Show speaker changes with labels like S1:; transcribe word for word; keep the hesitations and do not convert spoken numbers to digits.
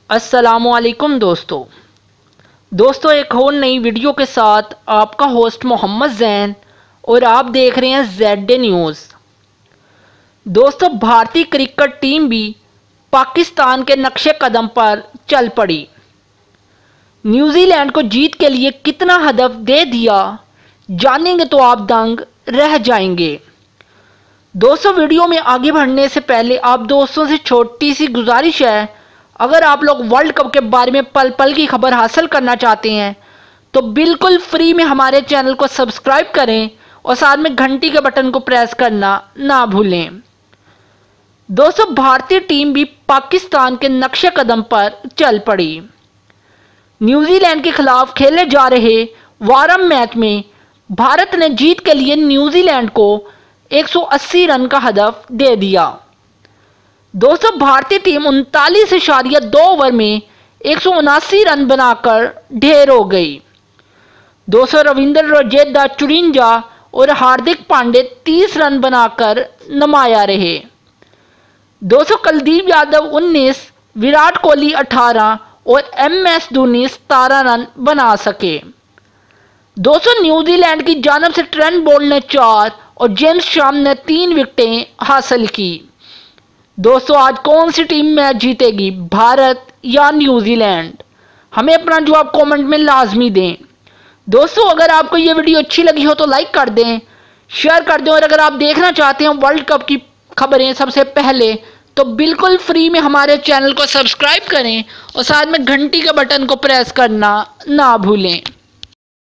S1: अस्सलामुअलैकुम दोस्तों दोस्तों एक और नई वीडियो के साथ आपका होस्ट मोहम्मद जैन और आप देख रहे हैं जेड न्यूज़। दोस्तों भारतीय क्रिकेट टीम भी पाकिस्तान के नक्शे कदम पर चल पड़ी। न्यूजीलैंड को जीत के लिए कितना हदफ दे दिया जानेंगे तो आप दंग रह जाएंगे। दोस्तों वीडियो में आगे बढ़ने से पहले आप दोस्तों से छोटी सी गुजारिश है, अगर आप लोग वर्ल्ड कप के बारे में पल पल की खबर हासिल करना चाहते हैं तो बिल्कुल फ्री में हमारे चैनल को सब्सक्राइब करें और साथ में घंटी के बटन को प्रेस करना ना भूलें। दोस्तों भारतीय टीम भी पाकिस्तान के नक्शे कदम पर चल पड़ी। न्यूजीलैंड के खिलाफ खेले जा रहे वारम मैच में भारत ने जीत के लिए न्यूजीलैंड को एक सौ अस्सी रन का हदफ दे दिया। दोस्तों भारतीय टीम उनतालीस इशारिया दो ओवर में एक सौ उनासी रन बनाकर ढेर हो गई। दोस्तों रविंद्र जडेजा चुरिंजा और हार्दिक पांड्या तीस रन बनाकर नमाया रहे। दोस्तों कुलदीप यादव उन्नीस, विराट कोहली अठारह और एम एस धोनी सतारह रन बना सके। दोस्तों न्यूजीलैंड की जानब से ट्रेंट बोल्ट ने चार और जेम्स शाम ने तीन विकेटें हासिल की। दोस्तों आज कौन सी टीम मैच जीतेगी, भारत या न्यूजीलैंड? हमें अपना जवाब कमेंट में लाजमी दें। दोस्तों अगर आपको ये वीडियो अच्छी लगी हो तो लाइक कर दें, शेयर कर दें और अगर आप देखना चाहते हैं वर्ल्ड कप की खबरें सबसे पहले तो बिल्कुल फ्री में हमारे चैनल को सब्सक्राइब करें और साथ में घंटी के बटन को प्रेस करना ना भूलें।